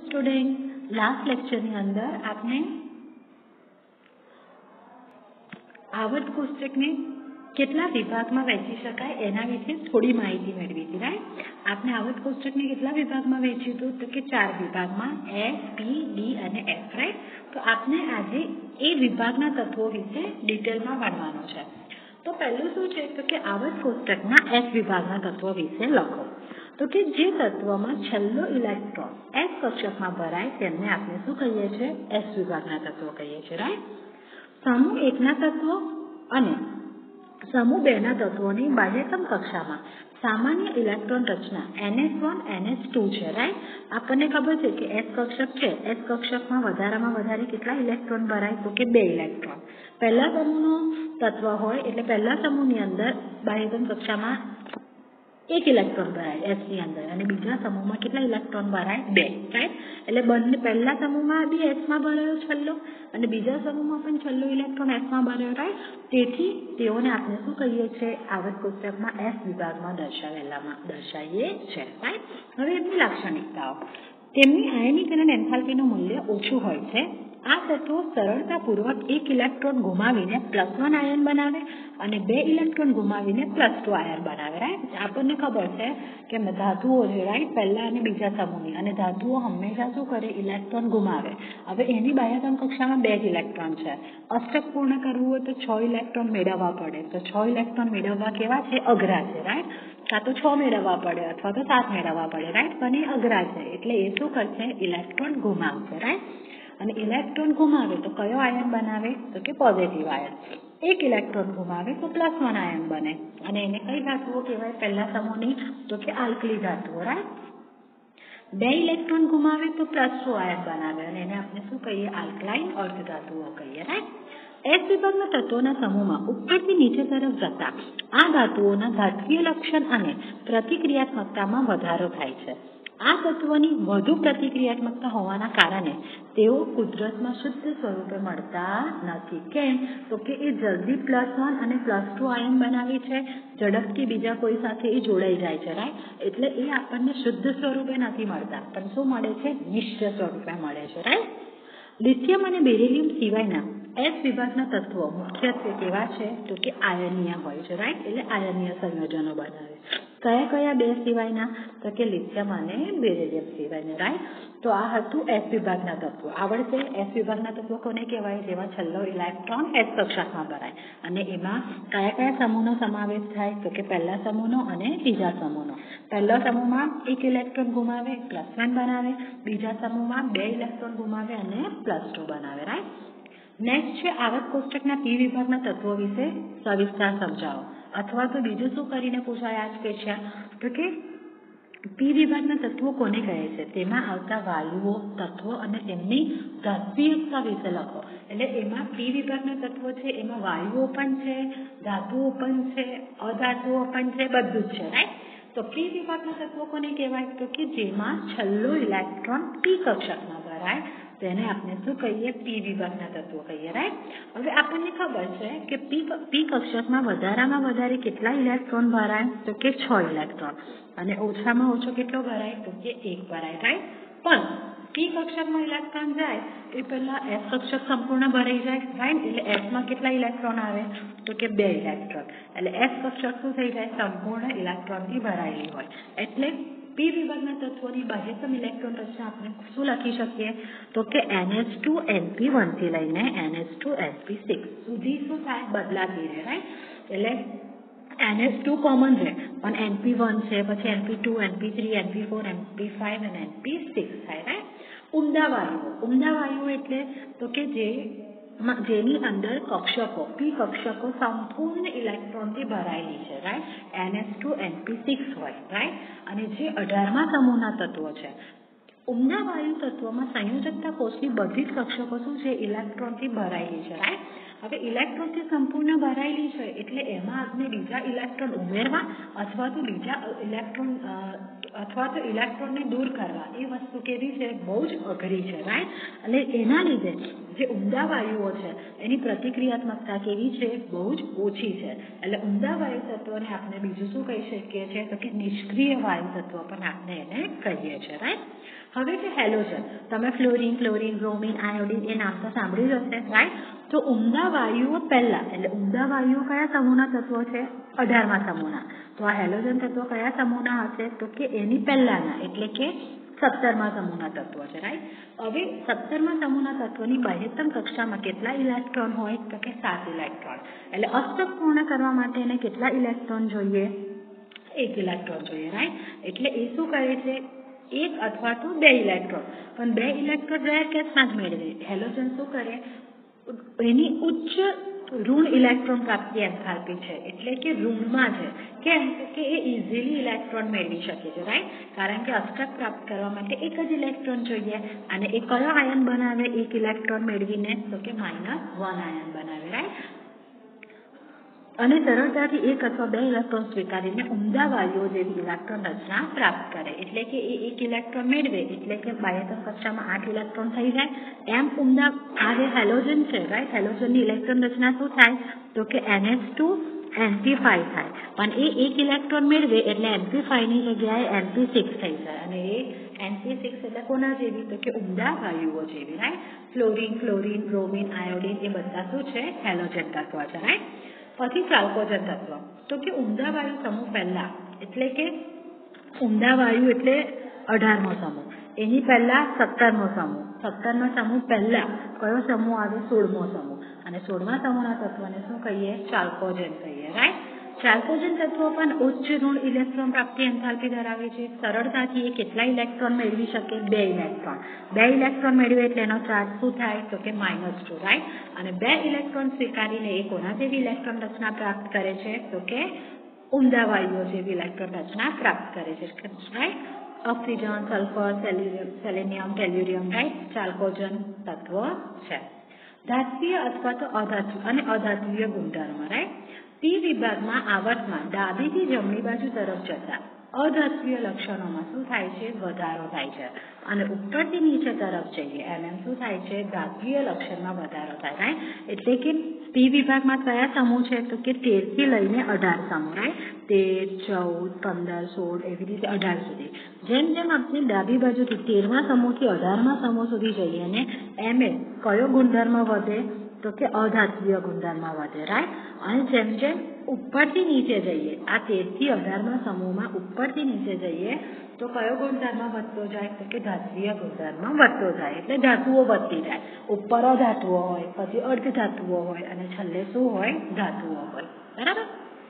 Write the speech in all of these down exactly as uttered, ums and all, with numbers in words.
Student last lecture ની અંદર આપણે આવર્ત કોષ્ટકને કેટલા વિભાગમાં વહેંચી શકાય એના વિશે થોડી માહિતી મેળવી હતી રાઈટ। આપણે આવર્ત કોષ્ટકને કેટલા વિભાગમાં વહેંચ્યું હતું તો કે ચાર વિભાગમાં એસ પી ડી અને એફ રાઈટ। તો આપણે આજે એ વિભાગના તત્વો વિશે ડિટેલમાં ભણવાનું છે। તો પહેલું શું છે તો કે આવર્ત કોષ્ટકના એસ વિભાગના તત્વો વિશે લખો। તો કે જે તત્વમાં છેલ્લો ઇલેક્ટ્રોન એસ કક્ષકમાં ભરાય તેમને આપણે શું કહીએ છીએ એસ વિભાગના તત્વો કહીએ છીએ રાઈટ। સમૂહ એકના તત્વો અને સમૂહ બેના તત્વોની બાહ્યતમ કક્ષામાં સામાન્ય ઇલેક્ટ્રોન રચના N S one N S two છે રાઈટ। આપણને ખબર છે કે એસ કક્ષક છે એસ કક્ષકમાં વધારામાં વધારે કેટલા ઇલેક્ટ્રોન ભરાય તો કે બે ઇલેક્ટ્રોન। પહેલા સમૂહનો તત્વ હોય એટલે પહેલા સમૂહની અંદર બાહ્યતમ કક્ષામાં એક ઇલેક્ટ્રોન ભરાય એસ ની અંદર અને બીજા સમૂહમાં કેટલા ઇલેક્ટ્રોન ભરાય બે રાઈટ। એટલે બંને પહેલા સમૂહમાં બી એસ માં ભરાયો છેલ્લો અને બીજા સમૂહમાં પણ છેલ્લો ઇલેક્ટ્રોન એસ માં ભરાયો રાઈટ। તેથી તેઓને આપણે શું કહીએ છીએ આવર્ત કોષ્ટકમાં એસ વિભાગમાં દર્શાવેલામાં દર્શાવીએ છીએ રાઈટ। હવે એમની લાક્ષણિકતાઓ તેમની આયનીકરણ એન્થાલ્પીનું મૂલ્ય ઓછું હોય છે। આ તત્વો સરળતાપૂર્વક એક ઇલેક્ટ્રોન ગુમાવીને પ્લસ વન આયન બનાવે અને બે ઇલેક્ટ્રોન ગુમાવીને પ્લસ ટુ આયન બનાવે રાઈટ। આપણને ખબર છે કે ધાતુઓ છે રાઈટ પહેલા અને બીજા સમૂહની અને ધાતુઓ હંમેશા શું કરે ઇલેક્ટ્રોન ગુમાવે। હવે એની બાહ્યતમ કક્ષામાં બે જ ઇલેક્ટ્રોન છે અષ્ટક પૂર્ણ કરવું હોય તો છ ઇલેક્ટ્રોન મેળવવા પડે તો છ ઇલેક્ટ્રોન મેળવવા કેવા છે અઘરા છે રાઈટ। કાં તો છ મેળવવા પડે અથવા તો સાત મેળવવા પડે રાઈટ પણ એ અઘરા છે એટલે એ શું કરશે ઇલેક્ટ્રોન ગુમાવશે રાઈટ। અને ઇલેક્ટ્રોન ગુમાવે તો કયો આયન બનાવે તો કે પોઝિટિવ આયન। એક ઇલેક્ટ્રોન ગુમાવે તો પ્લસ વન આયન બને અને એને કઈ ધાતુઓ કહેવાય પહેલા સમૂહની તો કે આલ્કલી ધાતુઓ રાઈટ। બે ઇલેક્ટ્રોન ગુમાવે તો પ્લસ ટુ આયન બનાવે અને એને આપણે શું કહીએ આલ્કલાઇન અર્ધ ધાતુઓ કહીએ રાઈટ। એસ વિભાગના તત્વોના સમૂહમાં ઉપરથી નીચે તરફ જતા આ ધાતુઓના ધાત્વીય લક્ષણ અને પ્રતિક્રિયાત્મકતામાં વધારો થાય છે। આ તત્વોની વધુ પ્રતિક્રિયાત્મકતા હોવાના કારણે તેઓ કુદરતમાં શુદ્ધ સ્વરૂપે મળતા નથી। કેમ તો કે એ જલ્દી પ્લસ વન અને પ્લસ ટુ આયન બનાવે છે ઝડપથી બીજા કોઈ સાથે એ જોડાઈ જાય છે રાઈટ એટલે એ આપણને શુદ્ધ સ્વરૂપે નથી મળતા પણ શું મળે છે નિશ્ચય સ્વરૂપે મળે છે રાઈટ। લિથિયમ અને બેરિલિયમ સિવાયના એસ વિભાગના તત્વો મુખ્યત્વે કેવા છે તો કે આયનીય હોય છે રાઈટ એટલે આયનીય સંયોજનો બનાવે। કયા કયા બે સિવાયના તો કે લિથિયમ અને બેરિલિયમ સિવાયના રાઈટ। તો આ હતું એસ વિભાગના તત્વો આવડશે એસ વિભાગના તત્વો કોને કહેવાય જેમાં છેલ્લો ઇલેક્ટ્રોન એસ કક્ષકમાં ભરાય અને એમાં કયા કયા સમૂહનો સમાવેશ થાય તો કે પહેલા સમૂહનો અને બીજા સમૂહનો। પહેલા સમૂહમાં એક ઇલેક્ટ્રોન ગુમાવે પ્લસ વન બનાવે બીજા સમૂહમાં બે ઇલેક્ટ્રોન ગુમાવે અને પ્લસ ટુ બનાવે રાઈટ। નેક્સ્ટ છે આવર્ત કોષ્ટકના પી વિભાગના તત્વો વિશે સવિસ્તાર સમજાવો અથવા તો બીજું શું કરીને પૂછાય આ ક્વેશ્ચન તો કે પી વિભાગના તત્વો કોને કહે છે તેમાં આવતા વાયુઓ તત્વો અને તેમની ધાત્વિકતા વિશે લખો। એટલે એમાં પી વિભાગના તત્વો છે એમાં વાયુઓ પણ છે ધાતુઓ પણ છે અધાતુઓ પણ છે બધું જ છે રાઈટ। તો પી વિભાગના તત્વો કોને કહેવાય તો કે જેમાં છેલ્લો ઇલેક્ટ્રોન પી કક્ષકમાં ભરાય તેને આપણે શું કહીએ પી વિભાગના તત્વો કહીએ રાઈટ। હવે આપણને ખબર છે કે પી પી કક્ષકમાં વધારામાં વધારે કેટલા ઇલેક્ટ્રોન ભરાય તો કે છ ઇલેક્ટ્રોન અને ઓછામાં ઓછો કેટલો ભરાય તો કે એક ભરાય રાઈટ। પણ પી કક્ષકમાં ઇલેક્ટ્રોન જાય એ પહેલા એસ કક્ષક સંપૂર્ણ ભરાઈ જાય રાઈટ એટલે એસમાં કેટલા ઇલેક્ટ્રોન આવે તો કે બે ઇલેક્ટ્રોન એટલે એસ કક્ષક શું થઈ જાય સંપૂર્ણ ઇલેક્ટ્રોનથી ભરાયેલી હોય એટલે પી વિભાગના તત્વોની બાહ્યતમ ઇલેક્ટ્રોન રચના આપણે શું લખી શકીએ તો કે N S two N P one થી લઈને N S two N P six સુધી શું થાય બદલાતી રહે રાઈટ। એટલે એન એસ ટુ કોમન રહે પણ એન પી વન છે પછી N P two N P three N P four N P five અને એન પી સિક્સ થાય રાઈટ। ઉમદા વાયુઓ ઉમદા વાયુઓ એટલે તો કે જે જેની અંદર કક્ષકો પી કક્ષકો સંપૂર્ણ ઇલેક્ટ્રોનથી ભરાયેલી છે right N S two N P six હોય રાઈટ અને જે અઢારમા સમૂહના તત્વો છે। ઉમદા વાયુ તત્વોમાં સંયોજકતા કોષની બધી જ કક્ષકો શું છે ઇલેક્ટ્રોનથી ભરાયેલી છે રાઈટ। હવે ઇલેક્ટ્રોનથી સંપૂર્ણ ભરાયેલી છે એટલે એમાં આપણે બીજા ઇલેક્ટ્રોન ઉમેરવા અથવા તો બીજા ઇલેક્ટ્રોન અથવા તો ઇલેક્ટ્રોનને દૂર કરવા એ વસ્તુ કેવી છે, બહુ જ અઘરી છે, રાઈટ. એટલે એના લીધે જે ઉમદા વાયુઓ છે એની પ્રતિક્રિયાત્મકતા કેવી છે, બહુ જ ઓછી છે. એટલે ઉમદા વાયુ તત્વોને આપણે બીજું શું કહી શકીએ છીએ તો કે નિષ્ક્રિય વાયુ તત્વો પણ આપણે એને કહીએ છીએ, રાઈટ. હવે જે હેલોજન, તમે ફ્લોરિન, ક્લોરિન, બ્રોમિન, આયોડિન એ નામ તો સાંભળ્યું જ હશે, રાઈટ. તો ઉમદા વાયુઓ પહેલા, એટલે ઉમદા વાયુઓ કયા સમૂહના તત્વો છે, અઢારમા સમૂહના. તો આ હેલોજન તત્વો કયા સમૂહના હશે તો કે એની પહેલાના, એટલે કે સત્તરમા સમૂહના તત્વો છે, રાઈટ. હવે સત્તરમા સમૂહના તત્વોની બાહ્યતમ કક્ષામાં કેટલા ઇલેક્ટ્રોન હોય તો કે સાત ઇલેક્ટ્રોન. એટલે અષ્ટક પૂર્ણ કરવા માટે એને કેટલા ઇલેક્ટ્રોન જોઈએ, એક ઇલેક્ટ્રોન જોઈએ, રાઈટ. એટલે એ શું કરે છે, એક અથવા તો બે ઇલેક્ટ્રોન, પણ બે ઇલેક્ટ્રોન રેર કેસમાં જ મેળવે. હેલોજન શું કરે, એની ઉચ્ચ ઋણ ઇલેક્ટ્રોન પ્રાપ્તિ એન્થાલ્પી છે, એટલે કે ઋણમાં છે. કેમ કે એ ઇઝીલી ઇલેક્ટ્રોન મેળવી શકે છે, રાઈટ. કારણ કે અષ્ટક પ્રાપ્ત કરવા માટે એક જ ઇલેક્ટ્રોન જોઈએ. અને એ કયો આયન બનાવે એક ઇલેક્ટ્રોન મેળવીને તો કે માઇનસ વન આયન બનાવે, રાઈટ. અને સરળતાથી એક અથવા બે ઇલેક્ટ્રોન સ્વીકારીને ઉમદા વાયુઓ જેવી ઇલેક્ટ્રોન રચના પ્રાપ્ત કરે. એટલે કે એ એક ઇલેક્ટ્રોન મેળવે એટલે કે બાહ્યતમ કક્ષામાં આઠ ઇલેક્ટ્રોન થઈ જાય. એમ ઉમદા આ જે હેલોજન છે, રાઈટ, હેલોજનની ઇલેક્ટ્રોન રચના શું થાય તો કે N H two N P five થાય. પણ એ એક ઇલેક્ટ્રોન મેળવે એટલે એન પી ફાઈવની જગ્યાએ એન પી સિક્સ થઈ જાય. અને એ એન પી સિક્સ એટલે કોના જેવી તો કે ઉમદા વાયુઓ જેવી, right. Fluorine, chlorine, bromine, iodine એ બધા શું છે, હેલોજન તત્વ છે, રાઈટ. પછી ચાલ્કોજન તત્વ તો કે ઉમદા વાયુ સમૂહ પહેલા, એટલે કે ઉમદા વાયુ એટલે અઢારમો સમૂહ, એની પહેલા સત્તરમો સમૂહ, સત્તરમો સમૂહ પહેલા કયો સમૂહ આવે, સોળમો સમૂહ. અને સોળમા સમૂહના તત્વને શું કહીએ, ચાલ્કોજન કહીએ, રાઈટ. ચાલ્કોજન તત્વો પણ ઉચ્ચ ઋણ ઇલેક્ટ્રોન પ્રાપ્તિ એન્થાલ્પી ધરાવે છે. સરળતાથી એ કેટલા ઇલેક્ટ્રોન મેળવી શકે, બે ઇલેક્ટ્રોન. બે ઇલેક્ટ્રોન મેળવે એટલે એનો ચાર્જ શું થાય તો કે માઇનસ ટુ, રાઈટ. અને બે ઇલેક્ટ્રોન સ્વીકારીને એ કોના જેવી ઇલેક્ટ્રોન રચના પ્રાપ્ત કરે છે તો કે ઉમદા વાયુઓ જેવી ઇલેક્ટ્રોન રચના પ્રાપ્ત કરે છે, right. Oxygen, sulphur, selenium, tellurium, right, chalcogen તત્વ છે. ધાત્વીય અથવા તો અધાત્વીય અને અધાત્વીય ગુણધર્મો, રાઈટ. પી વિભાગમાં આવર્તમાં ડાબીથી જમણી બાજુ તરફ જતા અધાત્વીય લક્ષણોમાં શું થાય છે, વધારો થાય છે. અને ઉપરથી નીચે તરફ જઈએ એમ એમ શું થાય છે, ધાત્વીય લક્ષણમાં વધારો થાય, રાઈટ. એટલે કે પી વિભાગમાં કયા સમૂહ છે તો કે તેર થી લઈને અઢાર સમૂહ, રાઈટ. તેર, ચૌદ, પંદર, સોળ એવી રીતે અઢાર સુધી. જેમ જેમ આપણે ડાબી બાજુથી તેરમા સમૂહથી અઢારમા સમૂહ સુધી જઈએ ને એમ એ કયો ગુણધર્મ વધે તો કે અધાત્વીય ગુણધર્મ વધે, રાઈટ. અને જેમ જેમ ઉપરથી નીચે જઈએ, આ તેર થી અઢારમા સમૂહમાં ઉપરથી નીચે જઈએ તો કયો ગુણધર્મ વધતો જાય તો કે ધાત્વીય ગુણધર્મ વધતો જાય. એટલે ધાતુઓ વધતી જાય. ઉપર અધાતુઓ હોય, પછી અર્ધ ધાતુઓ હોય અને છેલ્લે શું હોય, ધાતુઓ હોય, બરાબર.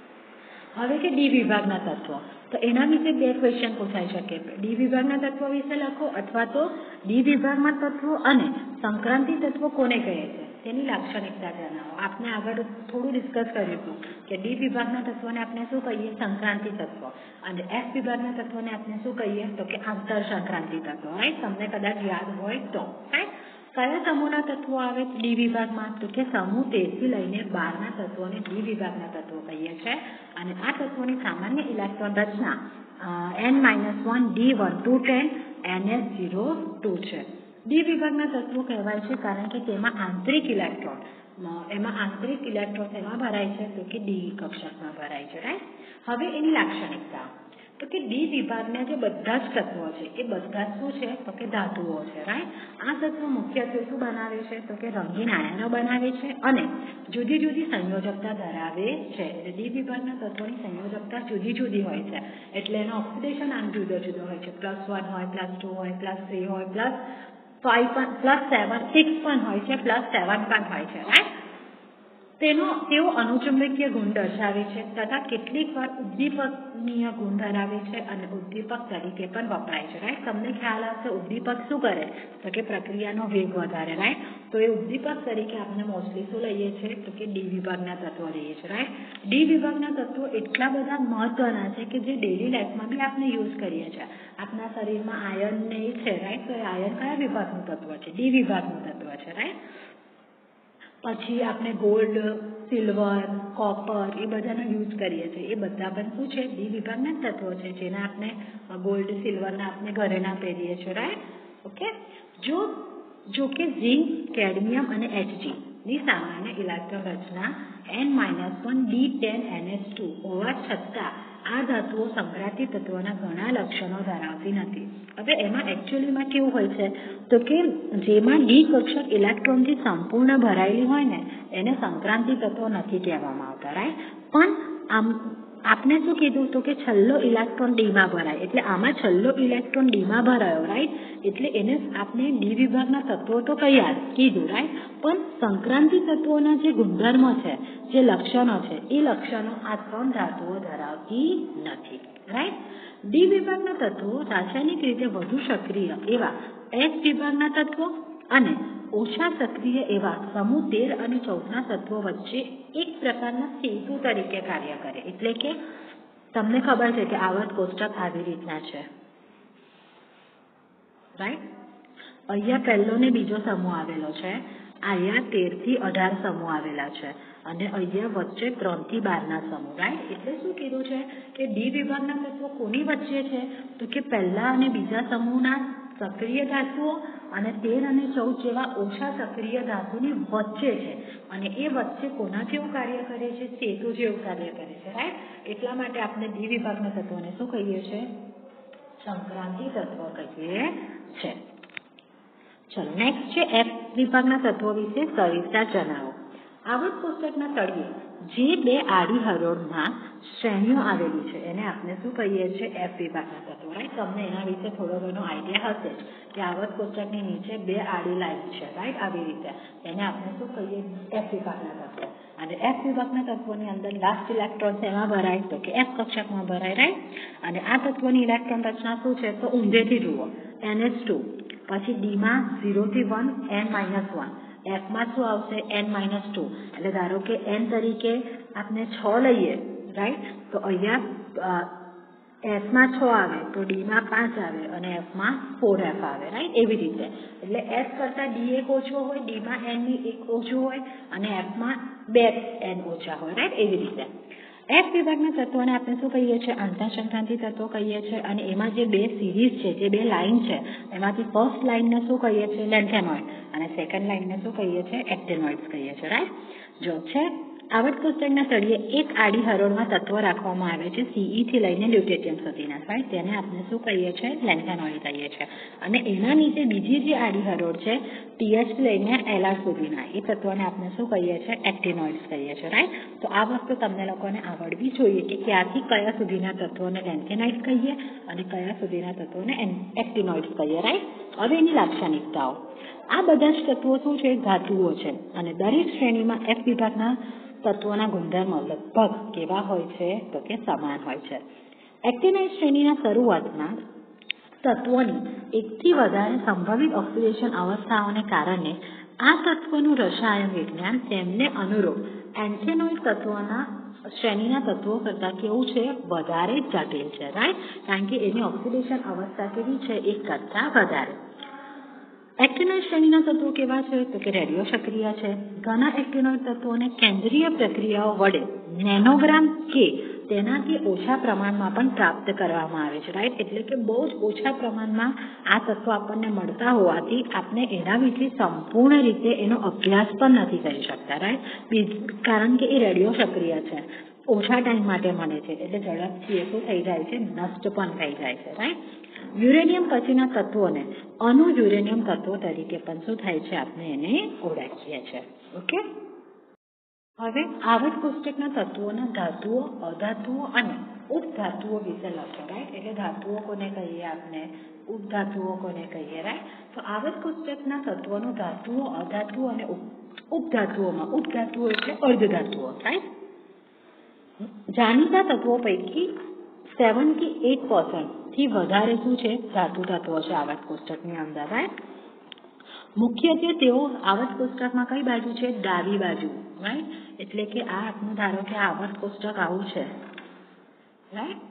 હવે કે ડી વિભાગના તત્વો, તો એના વિશે બે ક્વેશ્ચન પૂછાઈ શકે. ડી વિભાગના તત્વો વિશે લખો અથવા તો ડી વિભાગમાં તત્વો અને સંક્રાંતિ તત્વો કોને કહે છે તેની લાક્ષણિકતા જણાવો. આપણે આગળ થોડું ડિસ્કસ કર્યું હતું કે ડી વિભાગના તત્વોને આપણે શું કહીએ, સંક્રાંતિ તત્વો. અને એફ વિભાગના તત્વોને આપણે શું કહીએ તો કે આંતર સંક્રાંતિ તત્વો, રાઈટ. તમને કદાચ યાદ હોય તો, રાઈટ. કયા સમૂહના તત્વો આવે ડી વિભાગમાં તો કે સમૂહ તેર થી લઈને બારના તત્વોને ડી વિભાગના તત્વો કહીએ છીએ. અને આ તત્વોની સામાન્ય ઇલેક્ટ્રોન રચના N minus one D one two ten N S zero two છે. ડી વિભાગના તત્વો કહેવાય છે કારણ કે તેમાં આંતરિક ઇલેક્ટ્રોન એમાં આંતરિક ઇલેક્ટ્રોન એમાં ભરાય છે તો કે ડી કક્ષકમાં ભરાય છે, રાઈટ. હવે એની લાક્ષણિકતા તો કે ડી વિભાગના જે બધા જ તત્વો છે એ બધા શું છે તો કે ધાતુઓ છે, રાઈટ. આ તત્વો મુખ્યત્વે શું બનાવે છે તો કે રંગીન આયનો બનાવે છે અને જુદી જુદી સંયોજકતા ધરાવે છે. એટલે ડી વિભાગના તત્વોની સંયોજકતા જુદી જુદી હોય છે. એટલે એનો ઓક્સિડેશન આમ જુદો જુદો હોય છે. પ્લસ વન હોય, પ્લસ ટુ હોય, પ્લસ થ્રી હોય, પ્લસ ફાઈવ પણ, પ્લસ સેવન સિક્સ પણ હોય છે, પ્લસ સેવન પણ હોય છે, રાઈટ. તેનો તેઓ અનુચુંબકીય ગુણ દર્શાવે છે તથા કેટલીક વાર ઉદ્દીપકીય ગુણ ધરાવે છે અને ઉદ્દીપક તરીકે પણ વપરાય છે, રાઈટ. તમને ખ્યાલ આવશે ઉદ્દીપક શું કરે તો કે પ્રક્રિયાનો વેગ વધારે, રાઈટ. તો એ ઉદ્દીપક તરીકે આપણે મોસ્ટલી શું લઈએ છીએ તો કે ડી વિભાગના તત્વો લઈએ છીએ, રાઈટ. ડી વિભાગના તત્વો એટલા બધા મહત્વના છે કે જે ડેલી લાઈફમાં બી આપણે યુઝ કરીએ છીએ. આપણા શરીરમાં આયર્ન ને છે, રાઈટ. તો એ આયર્ન કયા વિભાગનું તત્વ છે, ડી વિભાગનું તત્વ છે, રાઈટ. પછી આપણે ગોલ્ડ, સિલ્વર, કોપર એ બધાનો યુઝ કરીએ છીએ. એ બધા પણ શું છે? ડી વિભાગના તત્વો છે, જેને આપણે ગોલ્ડ, સિલ્વરના આપણે ઘરેના પહેરીએ છીએ, રાઈટ? ઓકે. જો જો કે ઝિંક, કેડમિયમ અને એચજી ની સામાન્ય ઇલેક્ટ્રોન રચના N minus one D ten N S two હોવા છતાં આ ધાતુઓ સંક્રાંતિ તત્વોના ઘણા લક્ષણો ધરાવતી નથી. હવે એમાં એકચ્યુઅલીમાં કેવું હોય છે તો કે જેમાં ડી કક્ષક ઇલેક્ટ્રોનથી સંપૂર્ણ ભરાયેલી હોય ને એને સંક્રાંતિ તત્વો નથી કહેવામાં આવતા, રાઈટ? પણ આમ આપણે શું કીધું તો કે છેલ્લો ઇલેક્ટ્રોન ડીમાં ભરાય, એટલે આમાં છેલ્લો ઇલેક્ટ્રોન ડીમાં ભરાયો, રાઈટ? એટલે એને આપણે ડી વિભાગના તત્વો તો કયા કીધું, રાઈટ? પણ સંક્રાંતિ તત્વોના જે ગુણધર્મો છે, જે લક્ષણો છે, એ લક્ષણો આ ત્રણ ધાતુઓ ધરાવતી નથી, રાઈટ? ડી વિભાગના તત્વો રાસાયણિક રીતે વધુ સક્રિય એવા એચ વિભાગના તત્વો અને ઓછા સક્રિય એવા સમૂહ તેર અને ચૌદના તત્વો વચ્ચે એક પ્રકારના સેતુ તરીકે કાર્ય કરે. એટલે કે તમને ખબર છે કે આવર્ત કોષ્ટક આવી રીતના છે, રાઈટ? અહીંયા પહેલો ને બીજો સમૂહ આવેલો છે, અહીંયા તેર થી અઢાર સમૂહ આવેલા છે અને અહીંયા વચ્ચે ત્રણ થી બાર ના સમૂહ, રાઈટ? એટલે શું કીધું છે કે ડી વિભાગના તત્વો કોની વચ્ચે છે તો કે પહેલા અને બીજા સમૂહના સક્રિય ધાતુઓ અને તેર અને ચૌદ જેવા ઓછા સક્રિય ધાતુની વચ્ચે છે અને એ વચ્ચે કોના જેવું કાર્ય કરે છે? સેતુ જેવું કાર્ય કરે છે, રાઈટ? એટલા માટે આપણે ડી વિભાગના તત્વોને શું કહીએ છીએ? સંક્રાંતિ તત્વો કહીએ છે. ચલો નેક્સ્ટ છે એફ વિભાગના તત્વો વિશે સવિસ્તર જણાવો. આવર્ત કોષ્ટકના તળિયે જે બે આડી હરોળમાં શ્રેણીઓ આવેલી છે એને આપણે શું કહીએ છીએ? એફ વિભાગના તત્વો, રાઈટ? તમને એના વિશે થોડો ઘણો આઈડિયા હશે કે આવર્ત કોષ્ટકની નીચે બે આડી લાઈન છે, રાઈટ? આવી રીતે એને આપણે શું કહીએ? એફ વિભાગના તત્વો. અને એફ વિભાગના તત્વોની અંદર લાસ્ટ ઇલેક્ટ્રોન એમાં ભરાય તો કે એફ કક્ષકમાં ભરાય, રાઈટ? અને આ તત્વોની ઇલેક્ટ્રોન રચના શું છે તો ઊંધેથી જુઓ, એન એચ ટુ, પછી ડીમાં ઝીરો થી વન એન માઇનસ વન, એફમાં શું આવશે? N minus two. એટલે ધારો કે એન તરીકે આપણે છ લઈએ, રાઈટ? તો અહીંયા એફમાં છ આવે તો ડીમાં પાંચ આવે અને એફમાં ફોર એફ આવે, રાઈટ? એવી રીતે એટલે એફ કરતાં ડી એક ઓછો હોય, ડીમાં એન ની એક ઓછું હોય અને એફમાં બે એન ઓછા હોય, રાઈટ? એવી રીતે એફ વિભાગના તત્વોને આપણે શું કહીએ છીએ? આંતરસંક્રાંતિ તત્વો કહીએ છીએ. અને એમાં જે બે સિરીઝ છે, જે બે લાઈન છે, એમાંથી ફર્સ્ટ લાઈનને શું કહીએ છીએ? લેન્થેનોઇડ. અને સેકન્ડ લાઈનને શું કહીએ છીએ? એક્ટેનોઇડ્સ કહીએ છીએ, રાઈટ? જો છે આવર્ત કોષ્ટકના તળિયે એક આડી હરોળમાં તત્વો રાખવામાં આવે છે સીઈ થી લઈને લ્યુટેટિયમ સુધીના, રાઈટ? તેને આપણે શું કહીએ છીએ? લેન્થેનોઇડ કહીએ છીએ. અને એના નીચે બીજી જે આડી હરોળ છે ટીએચ થી લઈને એલઆર સુધીના, એ તત્વોને આપણે શું કહીએ છીએ? એક્ટિનોઇડ્સ કહીએ છીએ, રાઈટ? તો આ વસ્તુ તમને લોકોને આવડવી જોઈએ કે ક્યાંથી કયા સુધીના તત્વોને લેન્થેનાઇડ કહીએ અને કયા સુધીના તત્વોને એક્ટિનોઇડ્સ કહીએ, રાઈટ? હવે એની લાક્ષણિકતાઓ. આ બધા જ તત્વો શું છે? ધાતુઓ છે. અને દરેક શ્રેણીમાં એફ વિભાગના તત્વોના ગુણધર્મો લગભગ કેવા હોય છે તો કે સમાન હોય છે. એક્ટિનાઇડ શ્રેણીના શરૂઆતમાં તત્વોની એકથી વધારે સંભવિત ઓક્સિડેશન અવસ્થાઓને કારણે આ તત્વોનું રસાયણ વિજ્ઞાન તેમને અનુરૂપ એન્થેનોઇડ તત્વોના શ્રેણીના તત્વો કરતાં કેવું છે? વધારે જટિલ છે, રાઈટ? કારણ કે એની ઓક્સિડેશન અવસ્થા કેવી છે? એક કરતાં વધારે. એક્ટિનોઇડ શ્રેણીના તત્વો કેવા છે તો કે રેડિયો સક્રિય છે. ઘણા એક્ટિનોઇડ તત્વોને કેન્દ્રીય પ્રક્રિયાઓ વડે નેનોગ્રામ કે તેનાથી ઓછા પ્રમાણમાં પણ પ્રાપ્ત કરવામાં આવે છે, રાઈટ? એટલે કે બહુ જ ઓછા પ્રમાણમાં આ તત્વો આપણને મળતા હોવાથી આપણે એના વિશે સંપૂર્ણ રીતે એનો અભ્યાસ પણ નથી કરી શકતા, રાઈટ? કારણ કે એ રેડિયો સક્રિય છે, ઓછા ટાઈમ માટે મળે છે, એટલે ઝડપથી એ શું થઈ જાય છે? નષ્ટ પણ થઈ જાય છે, રાઈટ? યુરેનિયમ પછીના તત્વોને અણુ યુરેનિયમ તત્વો તરીકે પણ શું થાય છે? આપણે એને ઓળખીએ છીએ, ઓકે? હવે આવર્ત કોષ્ટકના તત્વોના ધાતુઓ, અધાતુઓ અને ઉપધાતુઓ વિશે લખો, રાઈટ? એટલે ધાતુઓ કોને કહીએ આપણે? ઉપધાતુઓ કોને કહીએ, રાઈટ? તો આવર્ત કોષ્ટકના તત્વોનું ધાતુઓ, અધાતુઓ અને ઉપધાતુઓમાં, ઉપધાતુઓ એટલે અર્ધધાતુઓ, રાઈટ? જાણીતા તત્વો પૈકી સેવન્ટી એટ પર્સન્ટ થી વધારે શું છે? ધાતુ તત્વો છે આવર્ત કોષ્ટકની અંદર, રાઈટ? મુખ્યત્વે તેઓ આવર્ત કોષ્ટકમાં કઈ બાજુ છે? ડાબી બાજુ, રાઈટ? એટલે કે આ આપણું ધારો કે આવર્ત કોષ્ટક આવું છે, રાઈટ?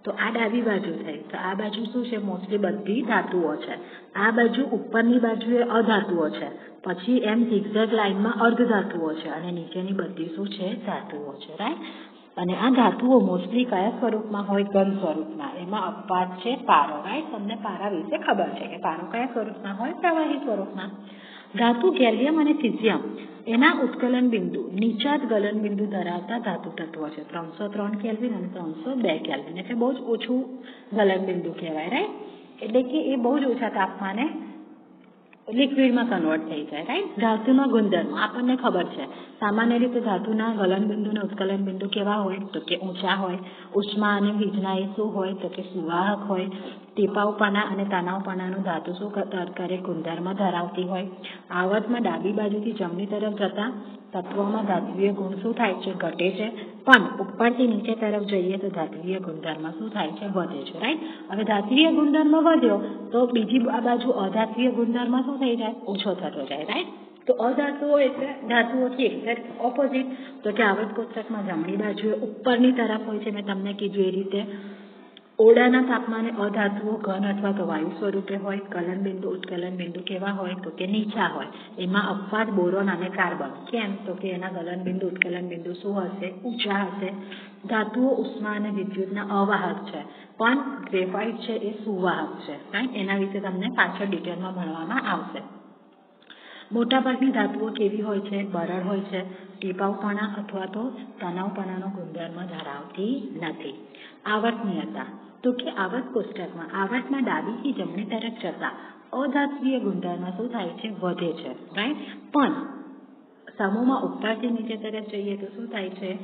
તો આ ડાબી બાજુ થઈ, તો આ બાજુ શું છે? મોસ્ટલી બધી ધાતુઓ છે. આ બાજુ ઉપરની બાજુએ અધાતુઓ છે, પછી એમ ઝિગઝેગ લાઈનમાં અર્ધ ધાતુઓ છે, અને નીચેની બધી શું છે? ધાતુઓ છે. રાઈટ. અને આ ધાતુઓ મોસ્ટલી કયા સ્વરૂપમાં હોય? ઘન સ્વરૂપમાં. એમાં અપવાદ છે પારો. રાઈટ. તમને પારા વિશે ખબર છે કે પારો કયા સ્વરૂપમાં હોય? પ્રવાહી સ્વરૂપમાં. ધાતુ ગેલિયમ અને સિઝિયમ એના ઉત્કલન બિંદુ નીચા જ ગલન બિંદુ ધરાવતા ધાતુ તત્વો છે. ત્રણસો ત્રણ કેલ્વિન અને ત્રણસો બે કેલ્વિન એટલે બહુ જ ઓછું ગલન બિંદુ કહેવાય. રાઈટ. એટલે કે એ બહુ જ ઓછા તાપમાને લિક્વિડમાં કન્વર્ટ થઈ જાય. રાઈટ. ધાતુના ગુણધર્મો આપણને ખબર છે. સામાન્ય રીતે ધાતુના ગલન બિંદુ અને ઉત્કલન બિંદુ કેવા હોય? તો કે ઊંચા હોય. ઉષ્મા અને ભીજના એ શું હોય? તો કે સુવાહક હોય. ટીપાઉપણા અને તનાવપણાનું ધાતુ શું કરે? ગુણધર્મ ધરાવતી હોય. આવર્તમાં ડાબી બાજુથી જમણી તરફ જતા તત્વોમાં ધાત્વિય ગુણ શું થાય છે? ઘટે છે. પણ ઉપરથી નીચે તરફ જઈએ તો ધાત્વિય ગુણધર્મ શું થાય છે? વધે છે. રાઈટ. હવે ધાત્વિય ગુણધર્મ વધ્યો તો બીજી બાજુ અધાત્વિય ગુણધર્મ શું થઈ જાય? ઓછો થતો જાય. રાઈટ. તો અધાતુઓ એટલે ધાતુઓથી એક્ઝેક્ટ ઓપોઝિટ. તો કે આવર્ત કોષ્ટકમાં જમણી બાજુએ ઉપરની તરફ હોય છે. મેં તમને કીધું એ રીતે ઓરડાના તાપમાને અધાતુઓ ઘન અથવા તો વાયુ સ્વરૂપે હોય. ગલન બિંદુ ઉત્કલન બિંદુ કેવા હોય? તો કે નીચા હોય. એમાં અપવાદ બોરોન અને કાર્બન. કેમ? તો કે એના ગલન બિંદુ ઉત્કલન બિંદુ શું હશે? ઊંચા હશે. ધાતુઓ ઉષ્મા અને વિદ્યુતના અવાહક છે, પણ ગ્રેફાઇટ છે એ સુવાહક છે. રાઈટ. એના વિશે તમને પાછળ ડિટેલમાં ભણવામાં આવશે. મોટાભાગની ધાતુઓ કેવી હોય છે? બરડ હોય છે. ટીપાઉપણા અથવા તો તનાવપણાનો ગુણધર્મ ધરાવતી નથી. આવર્તનીયતા. તો કે આવર્ત કોષ્ટકમાં આવર્તમાં ડાબીથી જમણી તરફ જતા અધાત્વીય ગુણધર્મ શું થાય છે? વધે છે. રાઈટ. પણ સમૂહમાં ઉપરથી નીચે તરફ જઈએ તો શું થાય છે?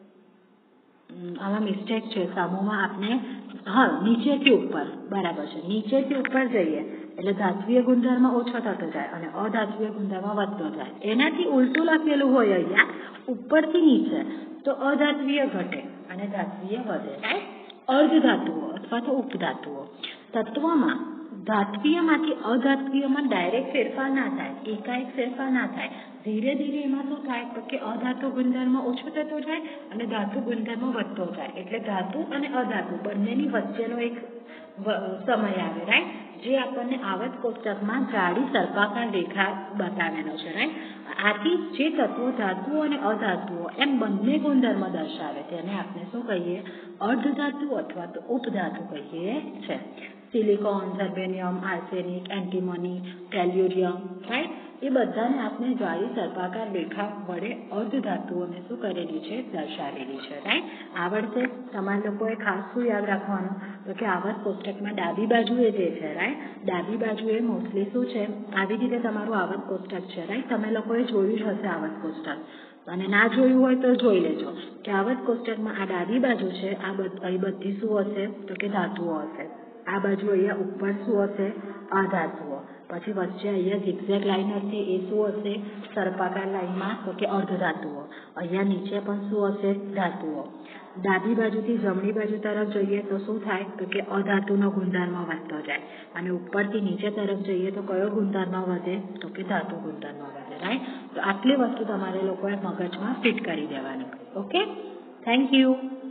આમાં મિસ્ટેક છે. સમૂહમાં આપણે હા નીચેથી ઉપર બરાબર છે. નીચેથી ઉપર જઈએ એટલે ધાત્વીય ગુણધર્મ ઓછો થતો જાય અને અધાત્વીય ગુણધર્મ વધતો જાય. એનાથી ઉલટું લખેલું હોય અહીંયા ઉપરથી નીચે તો અધાત્વીય ઘટે અને ધાત્વીય વધે. રાઈટ. અર્ધ ધાતુઓ અથવા તો ઉપધાતુઓ તત્વમાં ધાત્વીયમાંથી અધાત્વીયમાં ડાયરેક્ટ ફેરફાર ના થાય, એકાએક ફેરફાર ના થાય. ધીરે ધીરે એમાં શું થાય? તો કે અધાતુ ગુણધર્મ ઓછો થતો જાય અને ધાતુ ગુણધર્મ વધતો જાય. એટલે ધાતુ અને અધાતુ બંનેની વચ્ચેનો એક સમય આવે. રાઈટ. જે આપણને આવર્ત કોષ્ટકમાં જાડી સર્પાકાર રેખા બતાવેલો છે. રાઈટ. આથી જે તત્વો ધાતુઓ અને અધાતુઓ એમ બંને ગુણધર્મ દર્શાવે તેને આપણે શું કહીએ? અર્ધધાતુ અથવા તો ઉપધાતુ કહીએ છે. Silicon, germanium, arsenic, antimony, tellurium. Right. એ બધાને આપણે જાડી સર્પાકાર રેખા વડે અર્ધધાતુઓને શું કરેલી છે? દર્શાવેલી છે. રાઈટ. આવડશે? તમારા લોકોએ ખાસ શું યાદ રાખવાનું? તો કે આવર્ત કોષ્ટકમાં ડાબી બાજુએ જે છે રાઈટ ડાબી બાજુએ મોસ્ટલી શું છે? આવી રીતે તમારું આવર્ત કોષ્ટક છે. રાઈટ. તમે લોકોએ જોયું જ હશે આવર્ત કોષ્ટક, અને ના જોયું હોય તો જોઈ લેજો કે આવર્ત કોષ્ટકમાં આ ડાબી બાજુ છે. આ અહીં બધી શું હશે? તો કે ધાતુઓ હશે. આ બાજુ અહીંયા ઉપર શું હશે? અધાતુઓ. પછી વચ્ચે અહીંયા ઝિગઝેગ લાઈન હશે. એ શું હશે? સર્પાકાર લાઈનમાં તો કે અર્ધધાતુઓ. અહીંયા નીચે પણ શું હશે? ધાતુઓ. ડાબી બાજુથી જમણી બાજુ તરફ જઈએ તો શું થાય? તો કે અધાતુનો ગુણધર્મ વધતો જાય અને ઉપરથી નીચે તરફ જઈએ તો કયો ગુણધર્મ વધે? તો કે ધાતુ ગુણધર્મ વધે. રાઈટ. તો આટલી વસ્તુ તમારે લોકોએ મગજમાં ફિટ કરી દેવાની. ઓકે. Thank you.